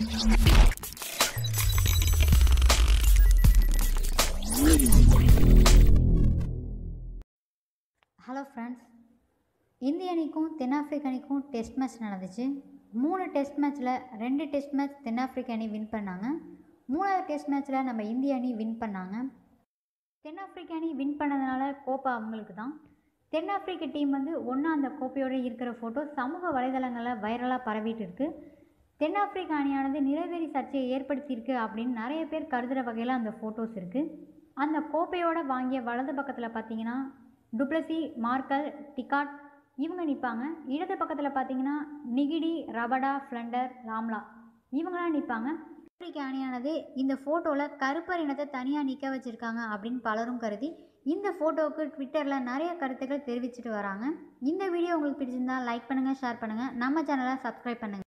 Hello friends, இந்திய அணிக்கும் தென்னாப்பிரிக்க அணிக்கும் டெஸ்ட் மேட்ச் நடந்துச்சு. 3 டெஸ்ட் மேட்ச்சில் 2 டெஸ்ட் மேட்ச் தென்னாப்பிரிக்க அணி வின் பண்ணாங்க. 3வது டெஸ்ட் மேட்ச்சில் நம்ம இந்திய அணி வின் பண்ணாங்க. தென்னாப்பிரிக்க அணி வின் பண்ணதுனால கோப்பை அவங்களுக்கு தான். தென்னாப்பிரிக்க டீம் ஒன்றா அந்த கோப்பையோடு இருக்கிற ஃபோட்டோ சமூக வலைதளங்களில் வைரலாக பரவிட்டு இருக்குது. தென்னாப்பிரிக்க அணியானது நிறவெறி சர்ச்சையை ஏற்படுத்தியிருக்கு அப்படின்னு நிறைய பேர் கருதுகிற வகையில் அந்த ஃபோட்டோஸ் இருக்குது. அந்த கோப்பையோடு வாங்கிய வலது பக்கத்தில் பார்த்தீங்கன்னா டுப்ளசி, மார்க்கல், டிகாட் இவங்க நிற்பாங்க. இடது பக்கத்தில் பார்த்தீங்கன்னா நிகிடி, ரபடா, ஃப்ளண்டர், லாம்லா இவங்களாம் நிற்பாங்க. தென்னாப்பிரிக்க அணியானது இந்த ஃபோட்டோவில் கருப்பர் இனத்தை தனியாக நிற்க வச்சுருக்காங்க அப்படின்னு பலரும் கருதி இந்த ஃபோட்டோவுக்கு ட்விட்டரில் நிறைய கருத்துக்கள் தெரிவிச்சிட்டு வராங்க. இந்த வீடியோ உங்களுக்கு பிடிச்சிருந்தால் லைக் பண்ணுங்கள், ஷேர் பண்ணுங்கள், நம்ம சேனலை சப்ஸ்கிரைப் பண்ணுங்கள்.